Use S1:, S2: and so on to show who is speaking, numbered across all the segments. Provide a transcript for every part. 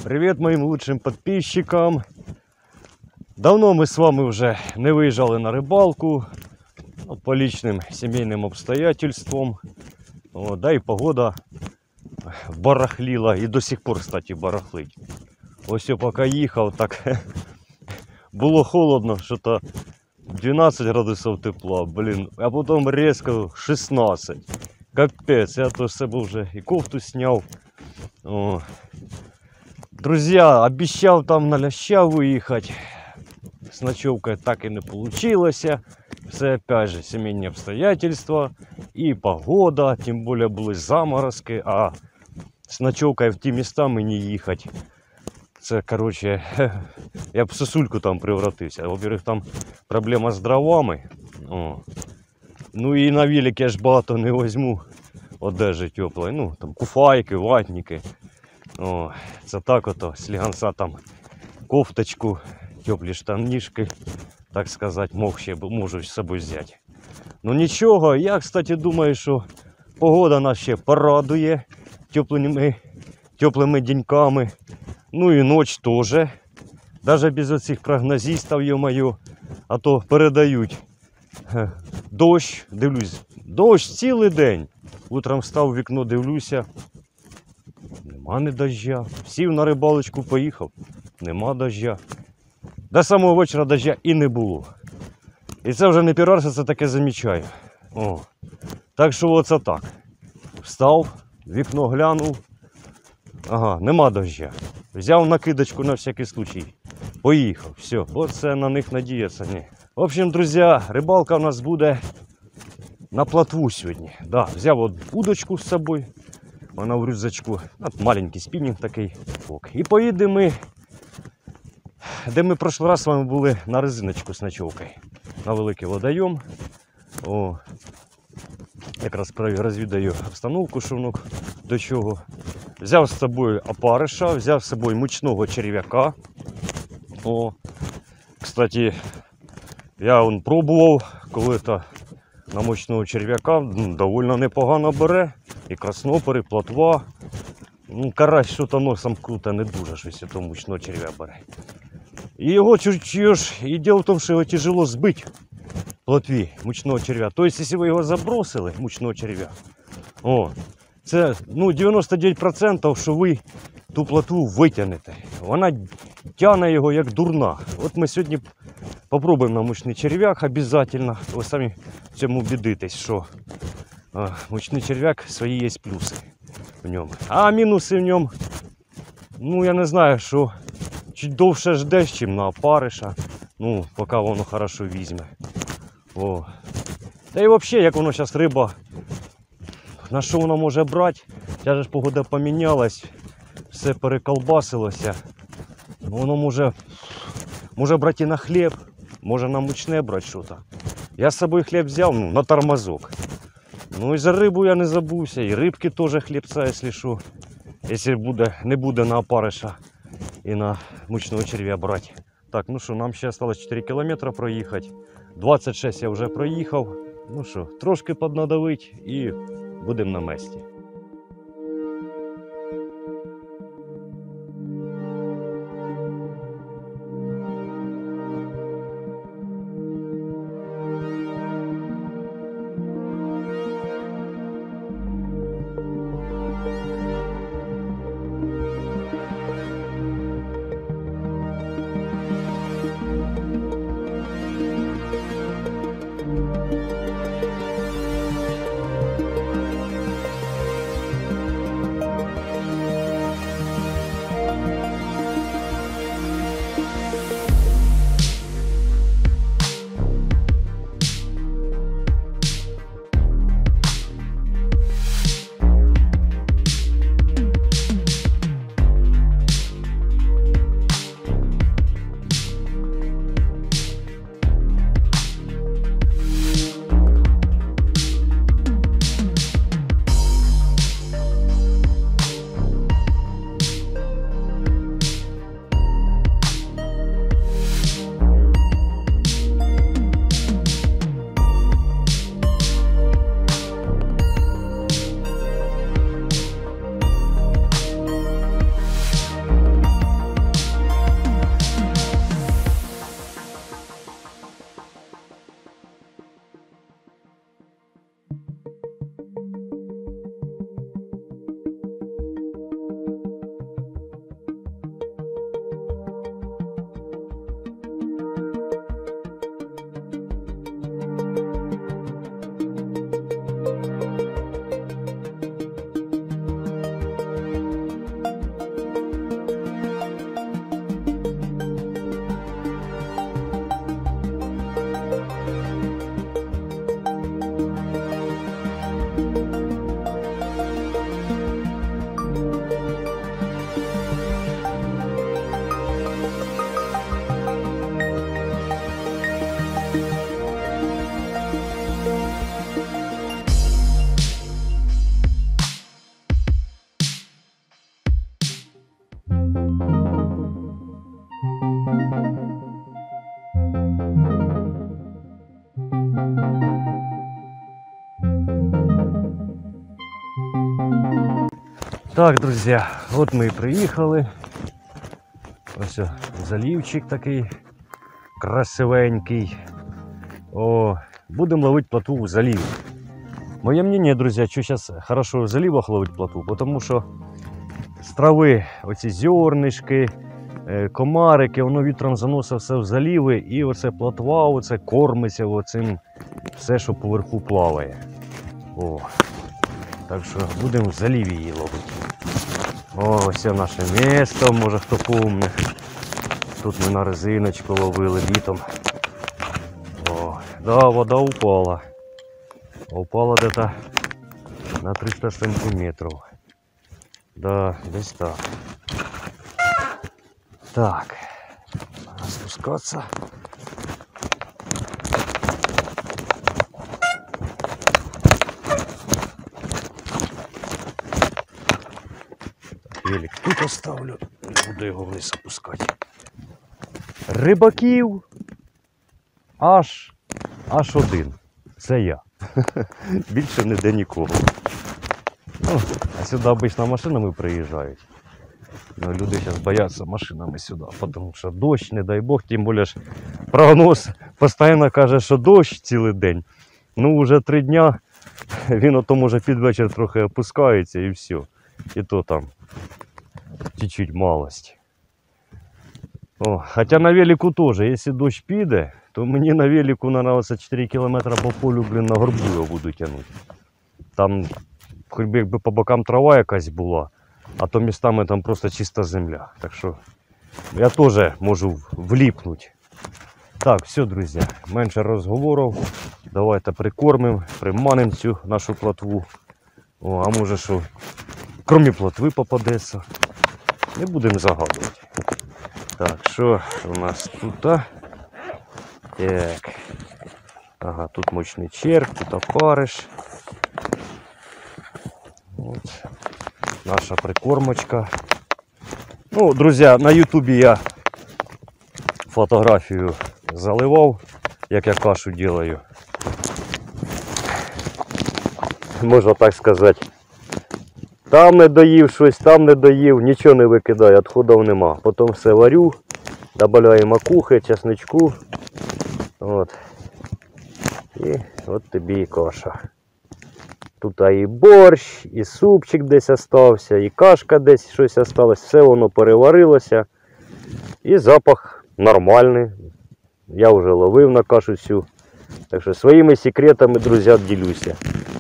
S1: Привет моим лучшим подписчикам. Давно мы с вами уже не выезжали на рыбалку. По личным семейным обстоятельствам. Да и погода барахлила. И до сих пор, кстати, барахлить. Ось я пока їхав, так було холодно, що-то 12 градусів тепла, блін. А потім різко 16. Капець, я то з себе вже і кофту сняв. Друзья, обещал там на ляща выехать. С ночевкой так и не получилось. Все опять же семейные обстоятельства и погода. Тем более были заморозки. А с ночевкой в те места мы не ехать. Це, короче, я б в сосульку там превратився. Во-первых, там проблема з дровами. Ну і на велик я ж багато не возьму одежі теплої. Ну, там куфайки, ватники. Це так ото, сліганця там кофточку, теплі штанишки, так сказати, можу з собою взяти. Ну нічого, я, кстати, думаю, що погода нас ще порадує теплими деньками. Ну і ніч теж. Навіть без оцих прогнозистів, йо-моє, а то передають дощ, дивлюсь, дощ цілий день. Утром встав в вікно, дивлюся. Нема не дождя. Сів на рибалочку, поїхав. Нема дождя. До самого вечора дождя і не було. І це вже не перший раз, це таке замічаю. Так що оце так. Встав, вікно глянув. Ага, нема дождя. Взяв накидочку на всякий случай. Поїхав. Все. Оце на них надіятися. Ні. В общем, друзі, рибалка у нас буде на плотву сьогодні. Да, взяв от удочку з собою. Вона в рюкзачку. От маленький спінінг такий. І поїдемо ми, де ми в прошлий раз з вами були на резиночку з ночовкою. На великий водойом. Якраз розвідаю обстановку, що воно до чого. Взяв з собою опариша, взяв з собою мучного черв'яка. Кстати, я пробував, коли то на мучного черв'яка доволі непогано бере. І краснопери, плотва. Карась що-то носом круто, не дуже щось у того мучного черв'я бере. І його чуєш, і діло в тому, що його тяжело збити плотві мучного черв'я. Тобто, якщо ви його забросили, мучного черв'я, це 99%, що ви ту плотву витягнете. Вона тягне його як дурна. От ми сьогодні попробуємо на мучний черв'як обов'язково. Ви самі в цьому убедитесь, що мучний черв'як, свої є плюси в ньому. А мінуси в ньому, я не знаю, що чуть довше ждеш, чим на опариша. Поки воно хорошо візьме. Та і взагалі, як воно зараз риба, на що воно може брати? Ця ж погода помінялась, все переколбасилося. Воно може брати і на хліб, може на мучне брати щось. Я з собою хліб взяв, на тормозок. І за рибу я не забувся, і рибки теж хлібця, якщо що. Якщо не буде на опариша і на мучного черв'я брати. Так, нам ще залишилось 4 кілометри проїхати. 26 я вже проїхав. Трошки піднадавить і будемо на місці. Так, друзі, от ми і приїхали. Ось залівчик такий красивенький. О, будемо ловити плотву в заливі. Моє мнение, друзі, що зараз хорошо в заливах ловити плотву, тому що з трави оці зернишки, комарики, воно вітром заносить все в заліви, і оце плотва, оце кормиться оцим все, що поверху плаває. О, так що будемо в заліві її ловити. О, ось це наше місто, може хто помне. Тут ми на резиночку ловили літом. О, да, вода упала. Упала где-то на 300 сантиметров. Да, десь так. Так, надо спускаться. Велик тут оставлю, не буду його вниз опускати. Рибаків аж один. Це я. Більше ніде нікого. Ну, а сюди обично машинами приїжджають. Ну, люди зараз бояться машинами сюди, тому що дощ, не дай Бог, тим більше прогноз постійно каже, що дощ цілий день. Ну, вже 3 дня, він ото може під вечір трохи опускається і все. І то там чуть-чуть малость. О, хоча на велику теж, якщо дощ піде, то мені на велику, наверное, 4 кілометри по полю, блін, на горбу його буду тягнути. Там, хоч би якби по бокам трава якась була, а то містами там просто чиста земля. Так що я теж можу вліпнути. Так, все, друзі, менше розговорів. Давайте прикормимо, приманимо цю нашу плотву. О, а може що, крім плотви попадеться. Не будемо загадувати. Так, що у нас тут? Так. Ага, тут мощний червь, тут опариш. От. Наша прикормочка. Ну, друзі, на ютубі я фотографію заливав, як я кашу делаю. Можна так сказати. Там не доїв щось, там не доїв, нічого не викидаю, відходів нема. Потім все варю, додаю макухи, чесничку. От. І от тобі і каша. Тут і борщ, і супчик десь остався, і кашка десь щось осталось. Все воно переварилося. І запах нормальний. Я вже ловив на кашу всю. Так що своїми секретами, друзі, ділюся.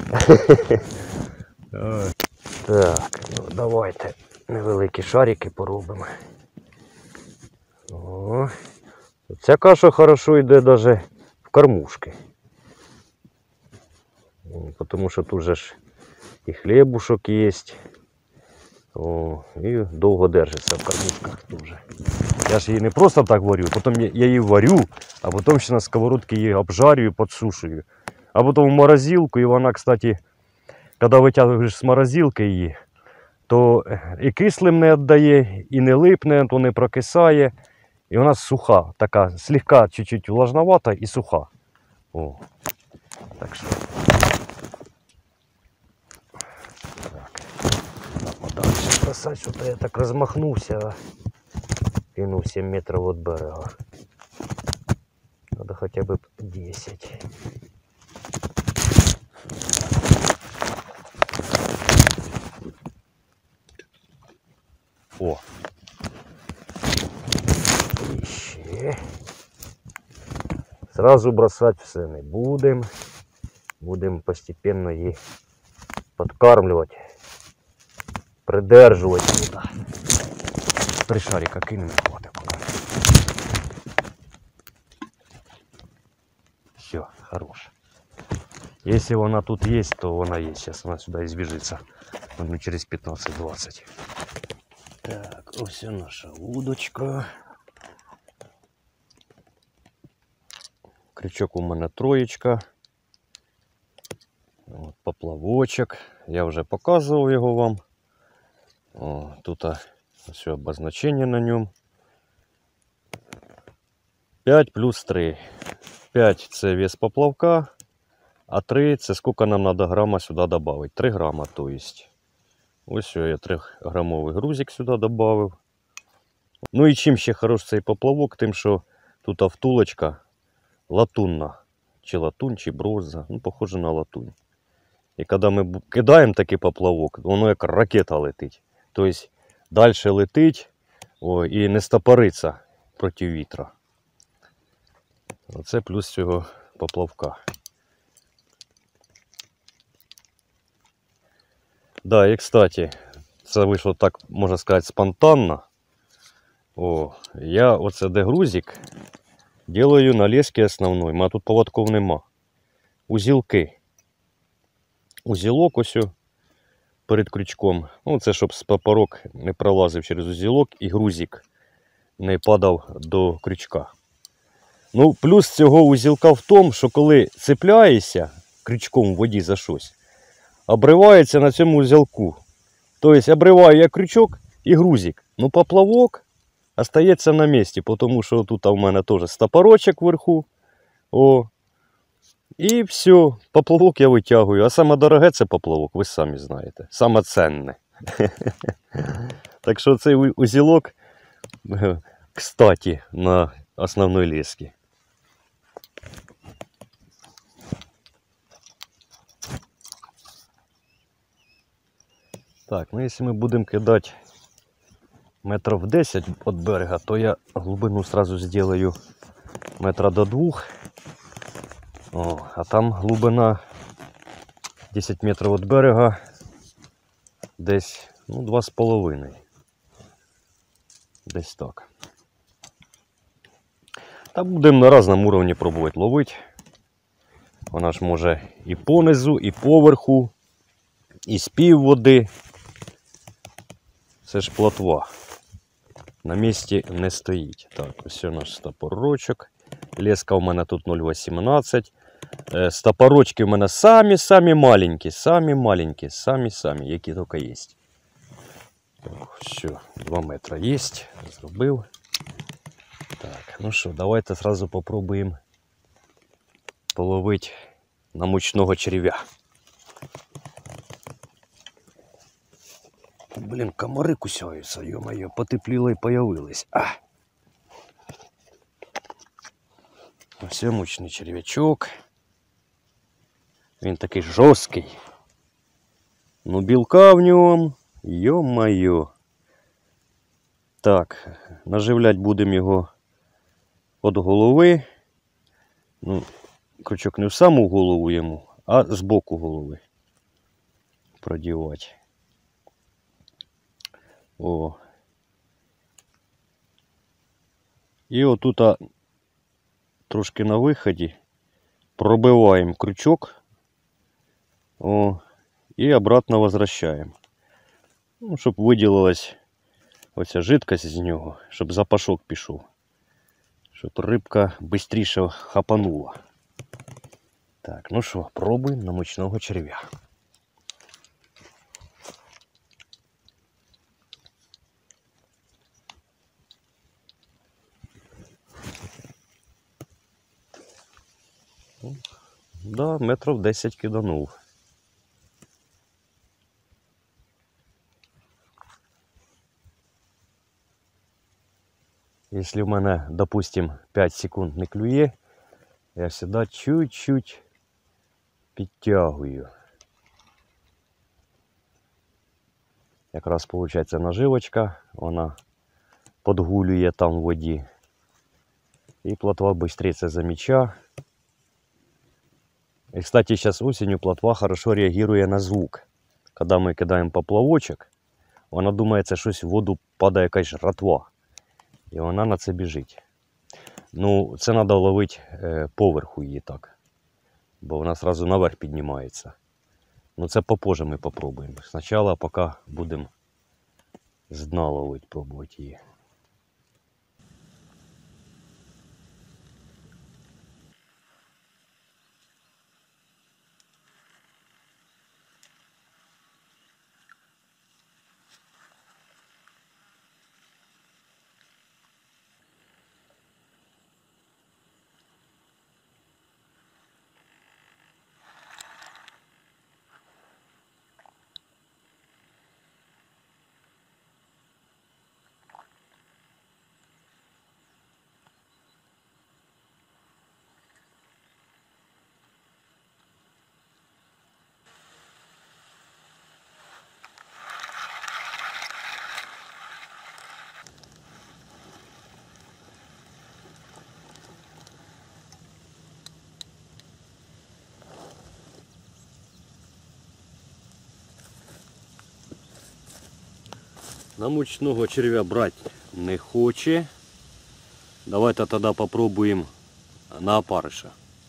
S1: Так, ну давайте невеликі шарики поробимо. О, ця каша хорошо йде навіть в кормушки. Тому що тут же ж і хлібушок є. О, і довго держиться в кормушках дуже. Я ж її не просто так варю, потім я її варю, а потім ще на сковородці її обжарюю, підсушую. А потім в морозилку, і вона, кстати, коли витягуєш з морозилки її, то і кислим не віддає, і не липне, то не прокисає. І вона суха, така, слегка чуть-чуть влажновата і суха. О, так що. Подальше бросать, что-то я так размахнулся, кинул 7 метров от берега. Надо хотя бы 10. О! Еще. Сразу бросать все не будем. Будем постепенно її подкармливать. Придержувати сюди. 3 шарика кинемо, хватить пока. Все, хорош. Если вона тут есть, то вона есть. Сейчас вона сюда избежится. Ну, через 15-20. Так, ось наша удочка. Крючок у мене 3. От, поплавочок. Я вже показував його вам. О, тут все обозначение на нем. 5 плюс 3. 5 це вес поплавка, а 3 це сколько нам надо грамма сюда добавить. 3 грамма, то есть. Ось я 3-грамовий грузик сюди додав. Ну і чим ще хорош цей поплавок, тим, що тут втулочка латунна. Чи латунь, чи бронза. Ну, похоже на латунь. І коли ми кидаємо такий поплавок, воно як ракета летить. Тобто далі летить і не стопориться проти вітра. Оце плюс цього поплавка. Да, і кстати, це вийшло так, можна сказати, спонтанно. Я оце де грузик делаю на леске основной. У мене тут поводков нема. Узілки. Узілок ось перед крючком. Ну, це щоб стопорок не пролазив через узілок і грузик не падав до крючка. Ну, плюс цього узілка в тому, що коли цепляєшся крючком в воді за щось, обривається на цьому узілку. Тобто обриваю я крючок і грузик. Ну, поплавок остається на місці, тому що тут у мене теж стопорочок вверху. І все, поплавок я витягую. А саме дороге це поплавок, ви самі знаєте. Саме ценне. Так що цей узілок, кстати, на основній лесці. Так, ну якщо ми будемо кидати метрів 10 від берега, то я глибину сразу зроблю метра до 2. А там глибина 10 метрів від берега десь 2,5. Десь так. Та будемо на різному рівні пробувати ловити. Вона ж може і понизу, і поверху, і з пів води. Це ж плотва. На місці не стоїть. Так, ось наш стопорочок. Леска у мене тут 0,18. Стопорочки у мене самі маленькі, самі, які тільки є. Все, 2 метри є, зробив. Так, ну що, давайте одразу спробуємо половити на мучного черв'я. Блін, комари кусаються, ё-моё, потепліло і появились. Ось мучний черв'ячок. Він такий жорсткий. Ну, білка в ньому, ё-моё. Так, наживлять будемо його від голови. Ну, крючок не в саму голову йому, а з боку голови продівати. І отут трошки на виході пробиваємо крючок і обратно возвращаємо. Ну, щоб виділилась оця жидкость з нього, щоб запашок пішов. Щоб рибка швидше хапанула. Так, ну що, пробуємо на мучного черв'я. Да, метрів 10 киданув. Якщо в мене, допустим, 5 секунд не клює, я завжди чуть-чуть підтягую. Якраз виходить наживочка, вона подгулює там в воді. І плотва швидше це замічає. И, кстати, сейчас осенью плотва хорошо реагирует на звук. Когда мы кидаем поплавочек, вона думає, це щось в воду падає якась жратва. І вона на це біжить. Ну, це треба ловити поверху її так. Бо вона одразу наверх піднімається. Ну, це попозже ми попробуємо. Спочатку, поки будемо з дна ловити, пробувати її. На мучного червя брати не хоче. Давайте тоді попробуємо на опариша.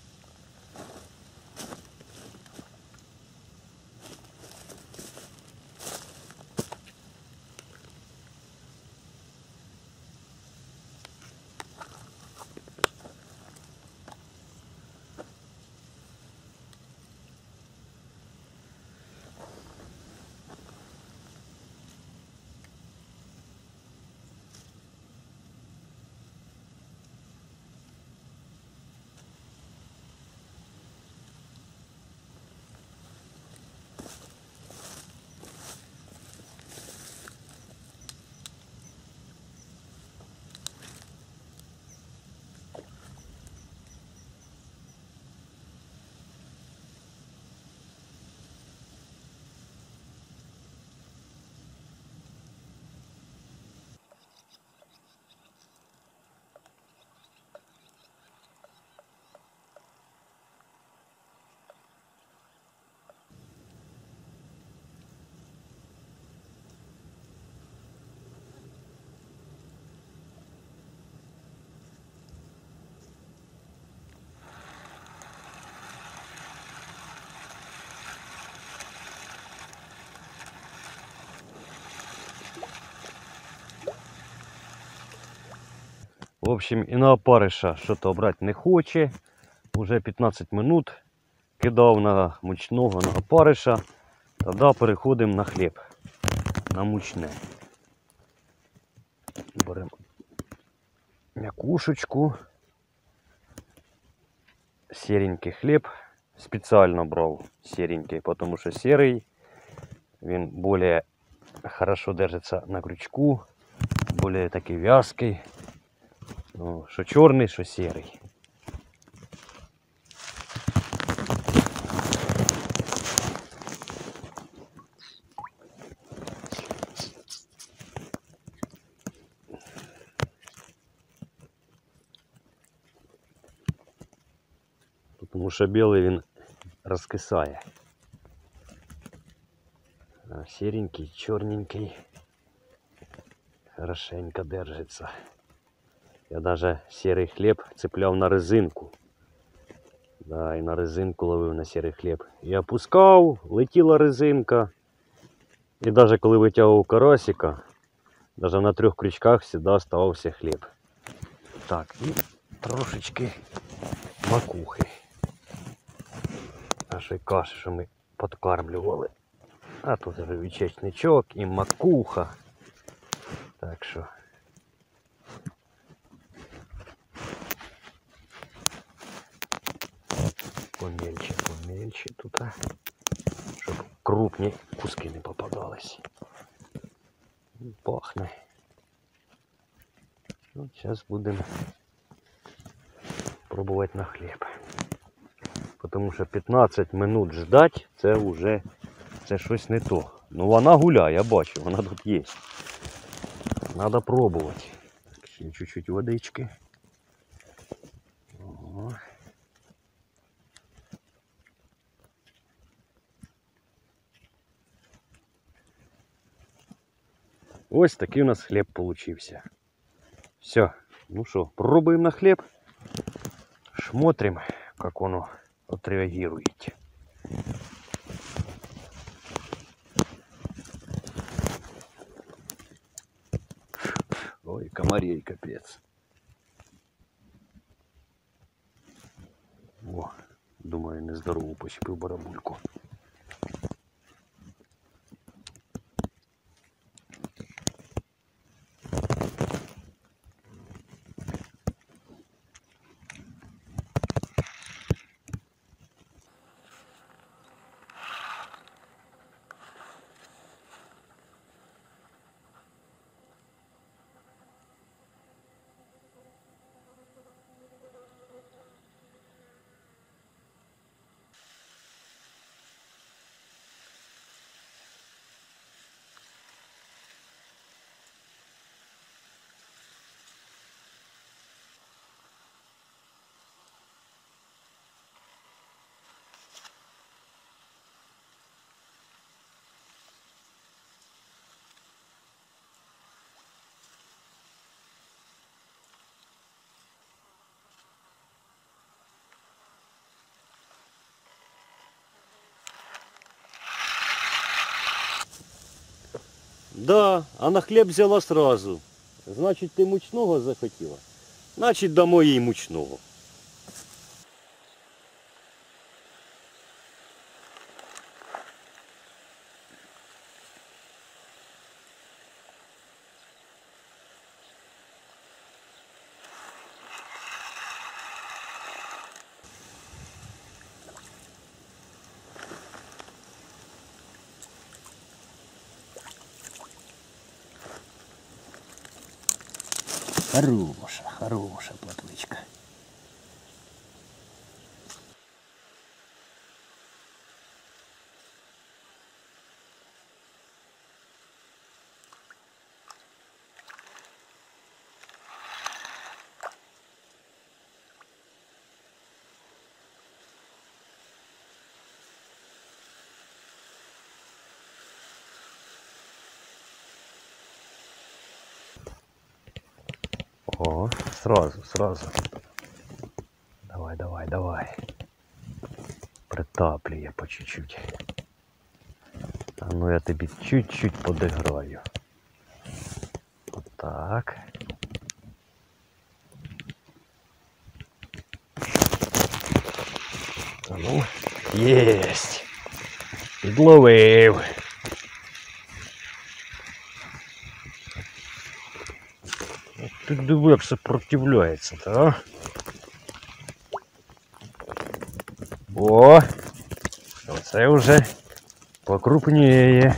S1: В общем, і на опариша що-то брати не хоче. Уже 15 минут кидав на мучного, на опариша. Тоді переходимо на хліб, на мучне. Беремо м'якушечку. Серенький хліб. Спеціально брав серенький, тому що серий, він більш хорошо держиться на крючку, більш такий в'язкий. Ну, що чорний, що сірий. Тому що білий він розкисає. А сіренький, чорненький хорошенько держиться. Я даже серый хлеб цепляв на резинку. Да, і на резинку ловив на серий хліб. І опускав, летіла резинка. І навіть коли витягував карасика, навіть на 3 крючках завжди оставався хліб. Так, і трошечки макухи. Нашої каші, що ми підкармлювали. А тут вже вічечничок і макуха. Так що помельче тут, щоб крупні куски не попадались. Пахне. Ну, зараз будемо пробувати на хліб. Тому що 15 минут ждать, це вже щось не то. Ну вона гуляє, я бачу, вона тут є. Надо пробувати. Ще чуть-чуть водички. О. Ось такий у нас хліб получився. Все. Ну що, пробуємо на хліб. Смотрим, как оно отреагирует. Ой, комарей капец. О, думаю, нездорово почепив барабульку. Да, а на хліб взяла сразу. Значить, ти мучного захотіла? Значить, дамо їй мучного.
S2: Хороша плотвичка.
S1: О, сразу. Давай. Притаплює по чуть-чуть. А ну я тобі чуть-чуть подиграю. Отак. А ну, єсть. Підловив. Ти диви, як сопротивляється, а? О! Оце вже покрупніє.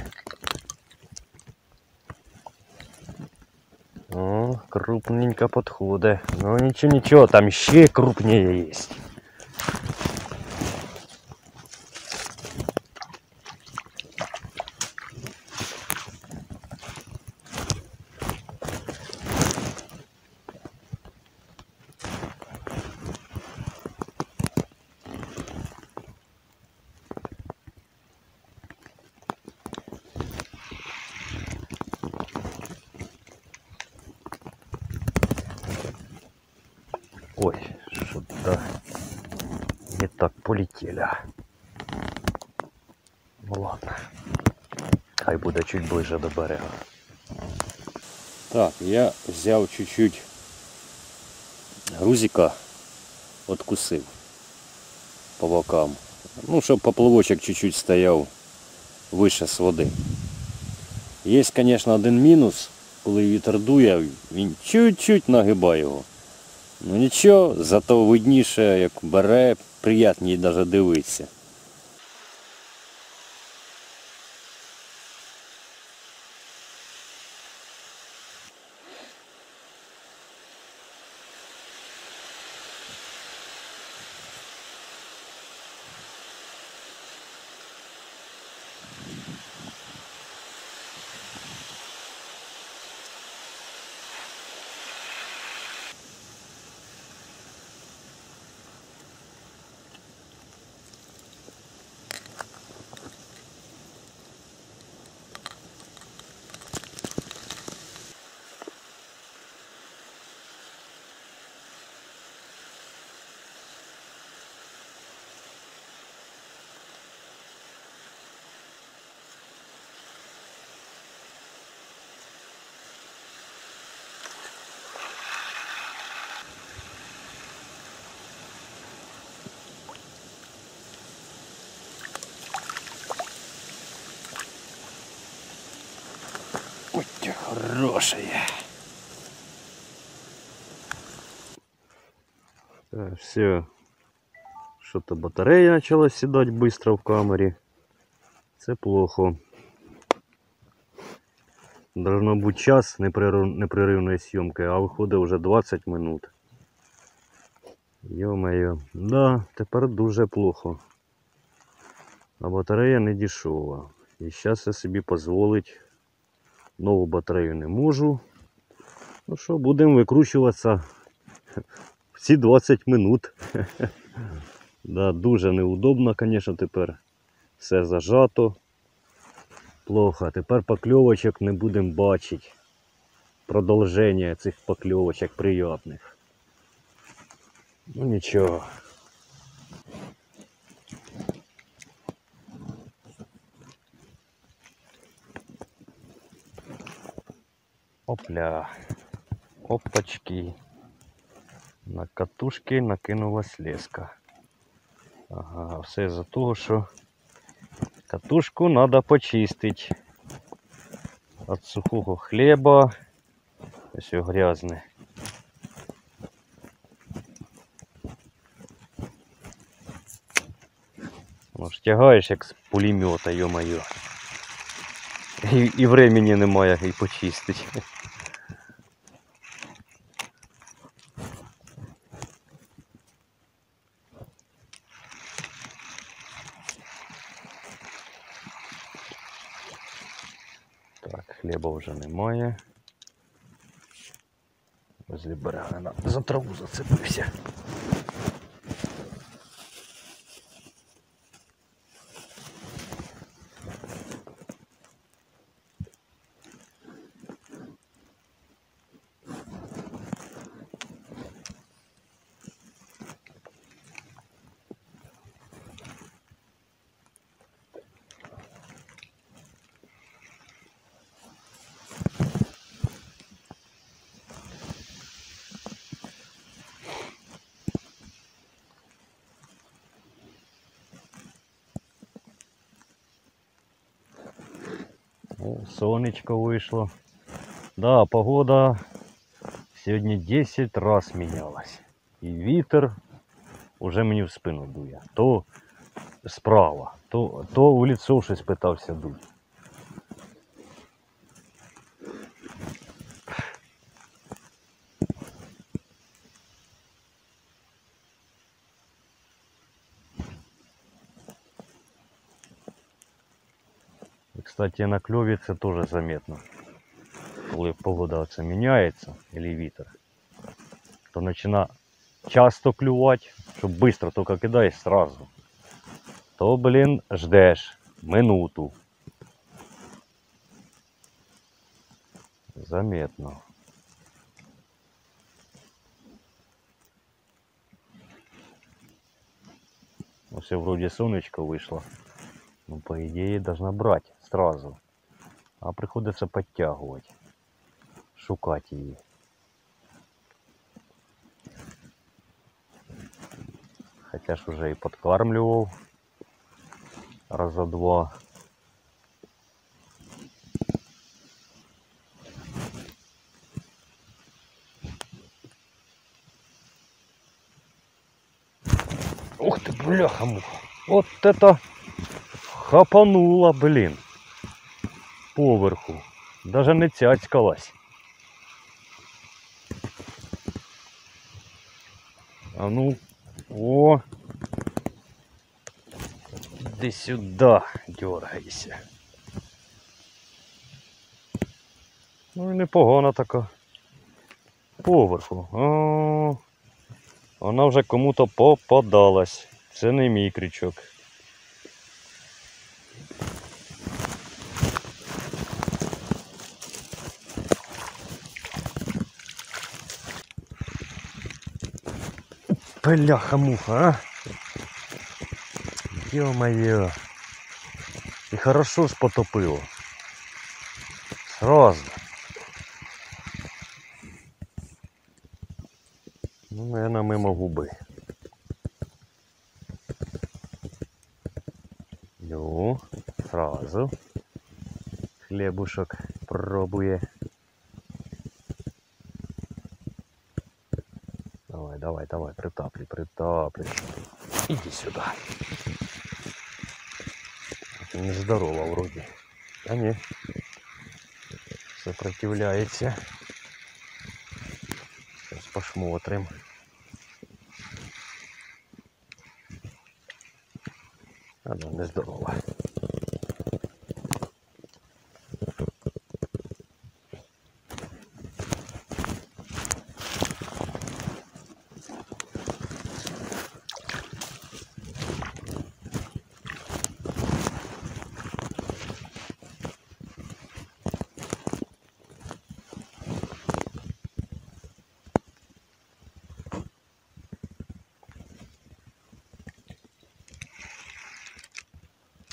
S1: О, крупненько підходить. Ну нічого, там ще крупніє є. Ой, что-то не так полетели. Ну ладно. Хай буде чуть ближе до берега. Так, я взяв чуть-чуть грузика, откусив по бокам. Ну, щоб поплавочок чуть-чуть стояв вище з води. Є, звісно, один мінус, коли вітер дує, він чуть-чуть нагибає його. Ну нічого, зато видніше, як бере, приємніше навіть дивитися. Хорошая. Так, все. Что-то батарея начала седать быстро в камере. Це плохо. Должно бути час непреривної зйомки, а виходить вже 20 минут. Йо-моє. Да, тепер дуже плохо. А батарея не дешева. І зараз я собі дозволити нову батарею не можу. Ну що, будемо викручуватися всі 20 минут. Да, дуже неудобно, звісно, тепер. Все зажато. Плохо. Тепер покльовочок не будемо бачити. Продовження цих покльовочок приятних. Ну нічого. Опля. Опачки. На катушки накинулась леска. Ага, все за того, що катушку треба почистити. Від сухого хліба. Ось його грязне. Ну ж тягаєш як з пулемета, йо-моє. І времени немає і почистити. Так, хліба вже немає. Возле берега за траву зацепився. О, сонечко вийшло. Да, погода сьогодні 10 раз мінялась. І вітер уже мені в спину дує. То справа, то в лицо щось питався дуть. І, кстати, на кльові це теж заметно. Коли погода оце міняється, або вітер, то починає часто клювати, щоб швидко тільки кидаєш сразу. То, блін, ждеш минуту. Заметно. Ось вроде сонечко вийшло. Ну, по ідеї, должна брати сразу. А приходиться підтягувати. Шукати її. Хоча ж уже і подкармлював раза два. Ух ты, бляха-муха. Вот это хапануло, блин. Поверху. Даже не цяцькалась. А ну, о. Иди сюда, дергайся. Ну і непогана така. Поверху. О, вона вже кому-то попадалась. Це не мій крючок. Бляха-муха, а? Ё-моё. И хорошо ж потопило. Сразу. Ну, наверное, мимо губи. Ну, сразу. Хлебушек пробує. Давай, давай, давай, притаплюй, притаплюй. Иди сюда. Нездорово вроде. А не. Сопротивляется. Сейчас посмотрим. А ну, нездорово.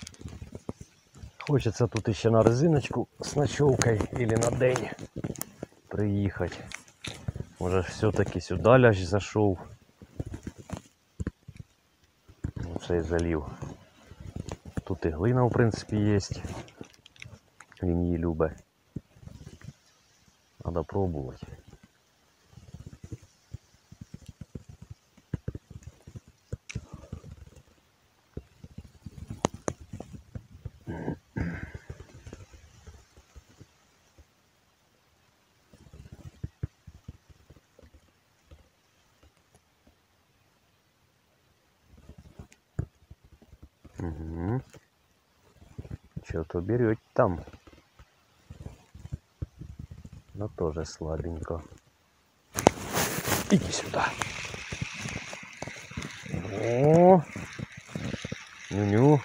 S1: Хочется тут еще на резиночку с ночевкой или на день. приїхати. Може все-таки сюди ляж зайшов. Цей залів. Тут і глина, в принципі, є. Він її любить. Треба пробувати. Угу. Что-то берет там. Но тоже слабенько. Иди сюда. О, ню-ню.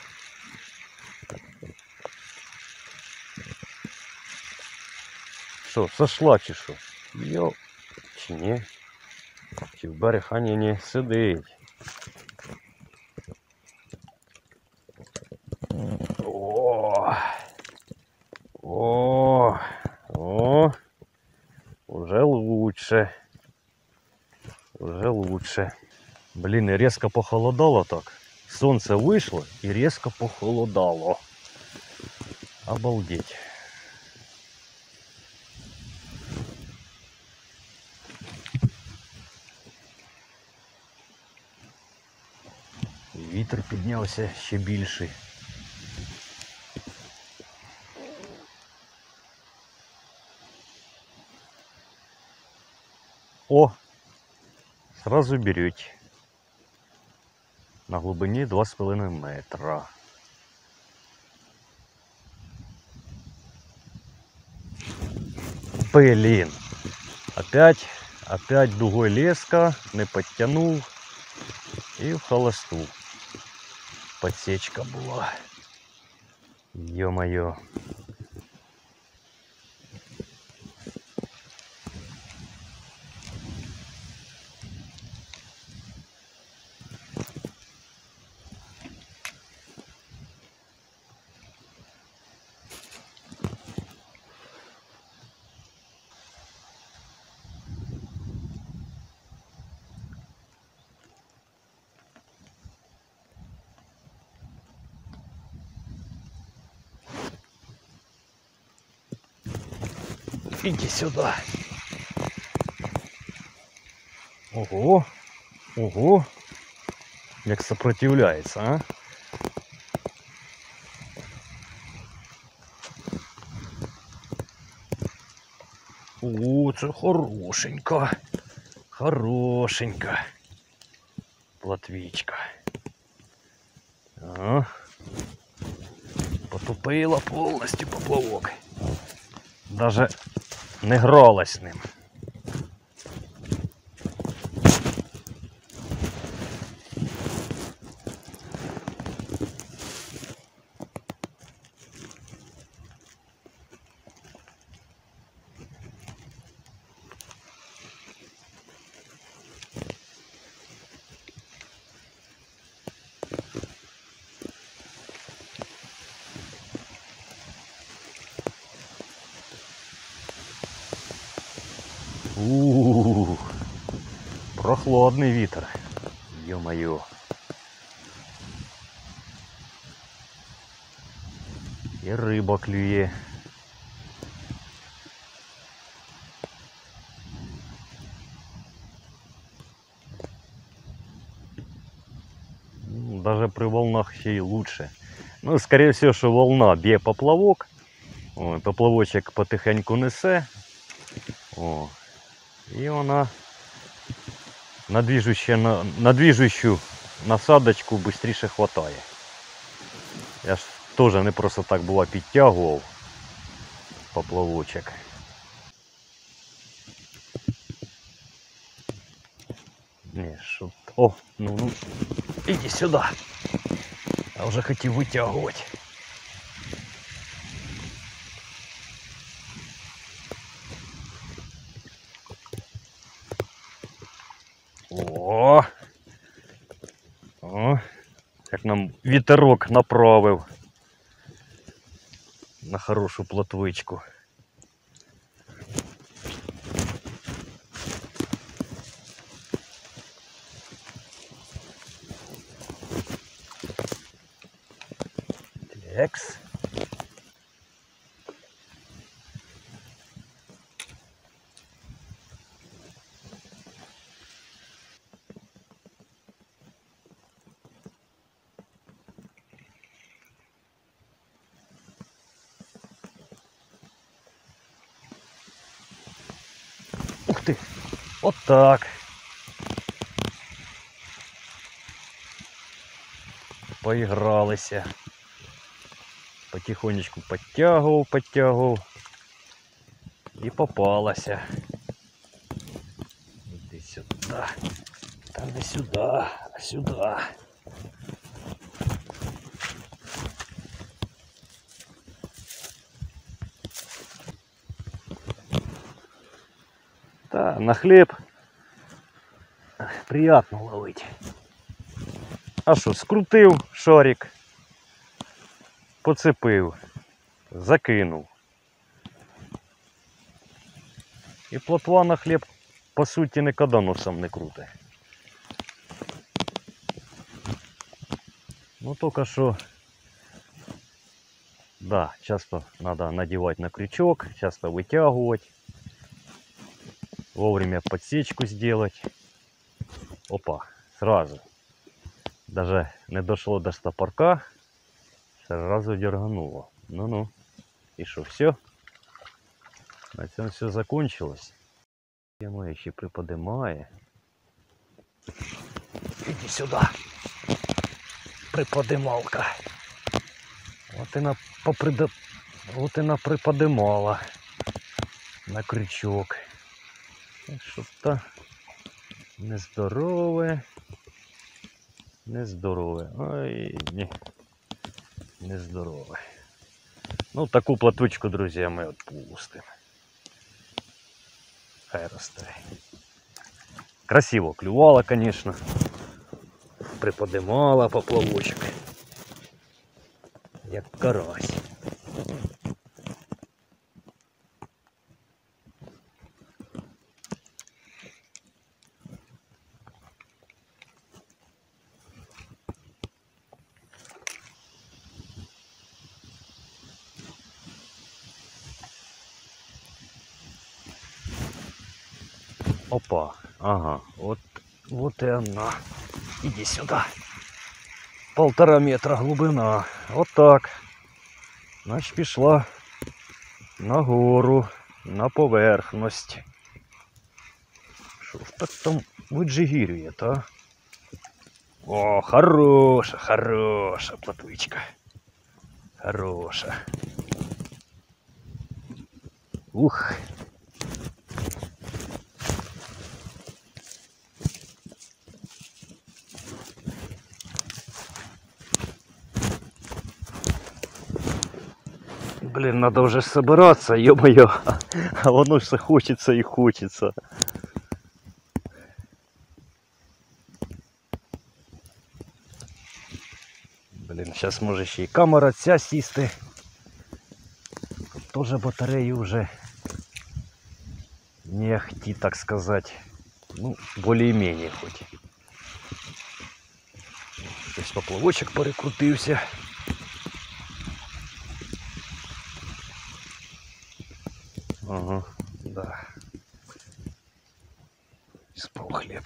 S1: Що, сошла чи що? Йо, чи ні? Чи в берег, а ні, сидить. О, о, о, уже лучше. Уже лучше. Блин, и резко похолодало так. Солнце вышло и резко похолодало. Обалдеть. Вітер піднявся ще більший. О! Сразу берете. На глибині 2,5 метра. Блин! Опять дугой леска, не подтянул. И в холосту. Подсечка была. Ё-моё. Иди сюда. Ого, ого, як сопротивляется, а? О, це хорошенько, хорошенько. Плотвичка. Ага. Потупила повністю поплавок. Даже не гралась з ним. Прохладний вітер. Ё-моё. І риба клює. Даже при волнах ще й лучше. Ну, скорее всего, що волна б'є поплавок. О, поплавочок потихеньку несе. О. І вона на движущу насадочку швидше хватає. Я ж теж не просто так була підтягував поплавочок. Ні, що... О, ну, іди сюди. Я вже хотів витягувати. О! О! Як нам вітерок направив на хорошу плотвичку. Екс. Ух ти! Отак. Поігралися. Потихонечку підтягував. І попалася. Іди сюди. Та не сюди, а сюди. Та на хліб приятно ловить. А що, скрутив шарик, поцепив, закинув. І плотва на хліб, по суті, ніколи носом не крутить. Ну, тільки що, да, часто треба надівати на крючок, часто витягувати, вовремя подсечку сделать. Опа, сразу. Даже не дошло до стопорка, сразу дергануло. Ну-ну. И что, все? На этом все закончилось. Тема еще приподнимает. Иди сюда, приподнималка. Вот она приподнимала на крючок. Что-то нездорове. Нездорове. Ой, ні. Нездорове. Ну, таку платвичку, друзі, ми відпустимо. Хай росте. Красиво клювала, конечно. Приподнимала поплавочок. Як карась. Опа, ага, вот и она. Иди сюда. 1,5 метра глубина. Вот так. Значит, пішла нагору, на поверхность. Що ж так там виджигірює, а? О, хороша платвичка. Хороша. Ух. Блин, надо уже собираться, ё-моё, а воно все хочется и хочется. Блин, сейчас може ще й камера ця сісти. Тут тоже батареї вже не ахти, так сказать. Ну, более-менее хоть. Здесь поплавочек перекрутився. Ага, да. Спал хлеб.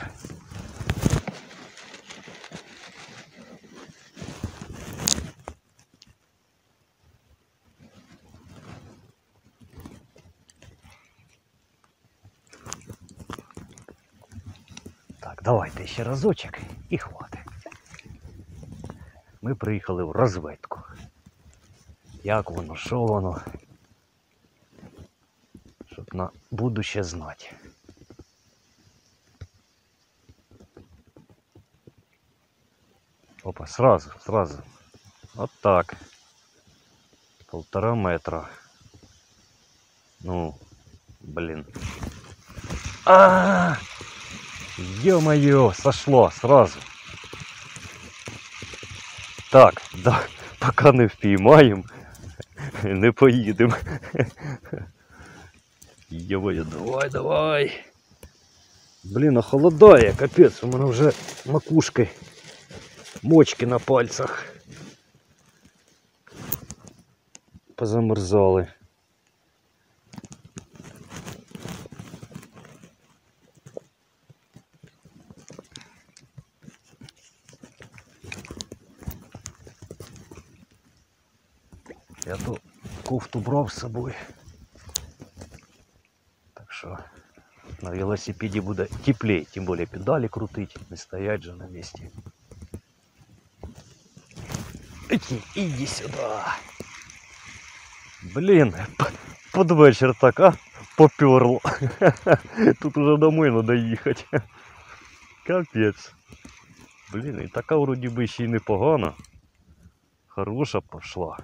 S1: Так, давайте ще разочок і хватить. Ми приїхали в розведку. Як воно, що воно? Щоб на будуще знати. Опа, сразу. Вот так. 1,5 метра. Ну, блин. Ё-моё, сошло сразу. Так, да, пока не впіймаємо, не поїдемо. Ё-моё, давай. Блін, охолодає, капець, у мене вже макушки, мочки на пальцах. позамерзали. Я ту кофту брав з собою. Так що на велосипеді буде теплее, тим більше педалі крутить, не стоять же на місці. Иди сюда. Блин, под вечер так, а? Поперло. Тут уже домой надо ехать. Капец. Блин, и така вроде бы еще и непогана. Хороша пошла.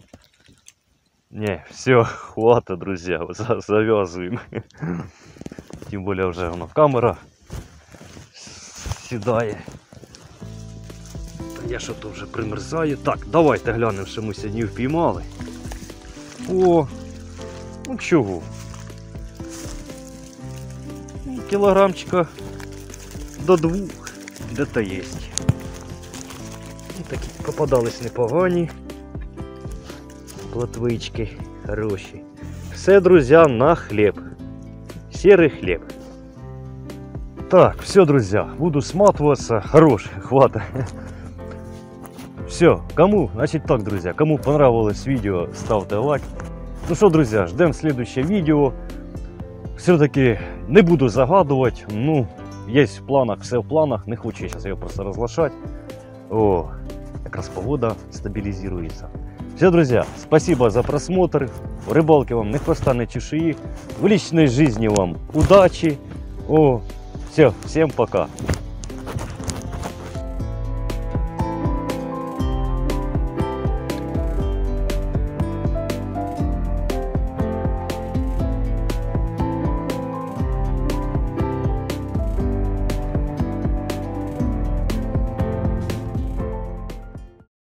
S1: Не, все, хватит, друзья, завязываем. Тем более уже оно, камера седает. Я що-то вже примерзаю. Так, давайте глянемо, що ми сьогодні впіймали. О, ну чого? Кілограмчика до 2 де-то є. І такі попадались непогані плотвички хороші. Все, друзі, на хліб. Серий хліб. Так, все, друзья, буду сматываться. Хорош, хватит. Все, кому, значит так, друзья, кому понравилось видео, ставьте лайк. Ну что, друзья, ждем следующее видео. Все-таки не буду загадывать, ну, есть в планах, все в планах, не хочу сейчас ее просто разглашать. О, как раз погода стабилизируется. Все, друзья, спасибо за просмотр. В рыбалке вам ни хвоста, ни чешуи. В личной жизни вам удачи. О, все, всем пока.